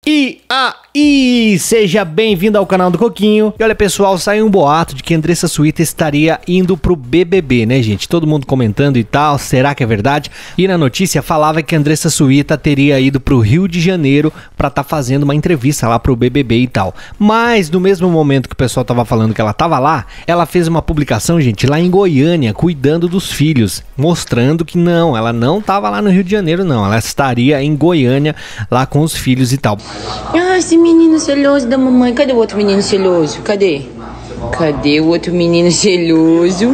E aí, seja bem-vindo ao canal do Coquinho. E olha, pessoal, saiu um boato de que Andressa Suíta estaria indo pro BBB, né, gente? Todo mundo comentando e tal, será que é verdade? E na notícia falava que Andressa Suíta teria ido pro Rio de Janeiro pra tá fazendo uma entrevista lá pro BBB e tal. Mas no mesmo momento que o pessoal tava falando que ela tava lá, ela fez uma publicação, gente, lá em Goiânia, cuidando dos filhos, mostrando que não, ela não tava lá no Rio de Janeiro, não. Ela estaria em Goiânia, lá com os filhos e tal. Ah, esse menino celoso da mamãe. Cadê o outro menino celoso? Cadê? Cadê o outro menino celoso?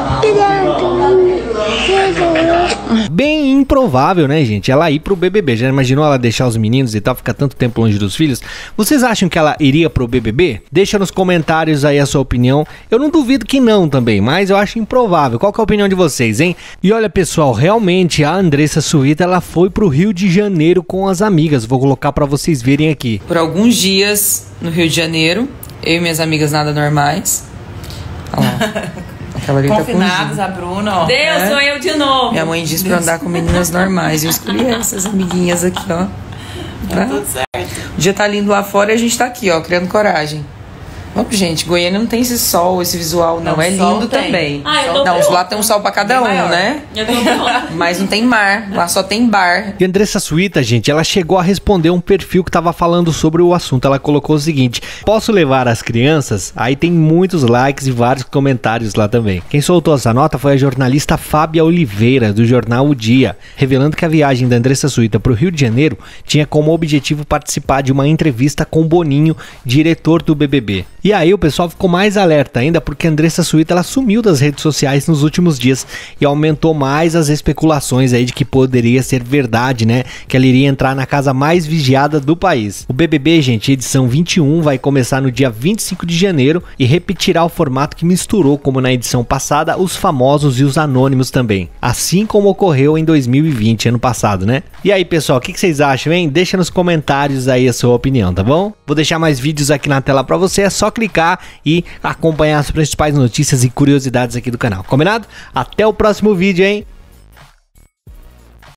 Bem improvável, né, gente? Ela ir pro BBB. Já imaginou ela deixar os meninos e tal, ficar tanto tempo longe dos filhos? Vocês acham que ela iria pro BBB? Deixa nos comentários aí a sua opinião. Eu não duvido que não também, mas eu acho improvável. Qual que é a opinião de vocês, hein? E olha, pessoal, realmente a Andressa Suíta, ela foi pro Rio de Janeiro com as amigas. Vou colocar pra vocês verem aqui. Por alguns dias no Rio de Janeiro, eu e minhas amigas nada normais. Olha lá. Confinados, a Bruna, ó. Deus, sou eu de novo. Minha mãe disse pra andar com meninas normais. Eu escolhi essas amiguinhas aqui, ó. Tá tudo certo. O dia tá lindo lá fora e a gente tá aqui, ó, criando coragem. Vamos, gente, Goiânia não tem esse sol, esse visual, não. É lindo também. Não, lá tem um sol pra cada um, né? Mas não tem mar, lá só tem bar. E Andressa Suíta, gente, ela chegou a responder um perfil que tava falando sobre o assunto. Ela colocou o seguinte: posso levar as crianças? Aí tem muitos likes e vários comentários lá também. Quem soltou essa nota foi a jornalista Fábia Oliveira, do jornal O Dia, revelando que a viagem da Andressa Suíta pro Rio de Janeiro tinha como objetivo participar de uma entrevista com Boninho, diretor do BBB. E aí o pessoal ficou mais alerta ainda porque a Andressa Suíta, ela sumiu das redes sociais nos últimos dias e aumentou mais as especulações aí de que poderia ser verdade, né? Que ela iria entrar na casa mais vigiada do país. O BBB, gente, edição 21, vai começar no dia 25 de janeiro e repetirá o formato que misturou, como na edição passada, os famosos e os anônimos também. Assim como ocorreu em 2020, ano passado, né? E aí, pessoal, o que vocês acham, hein? Deixa nos comentários aí a sua opinião, tá bom? Vou deixar mais vídeos aqui na tela pra você, é só clicar e acompanhar as principais notícias e curiosidades aqui do canal. Combinado? Até o próximo vídeo, hein?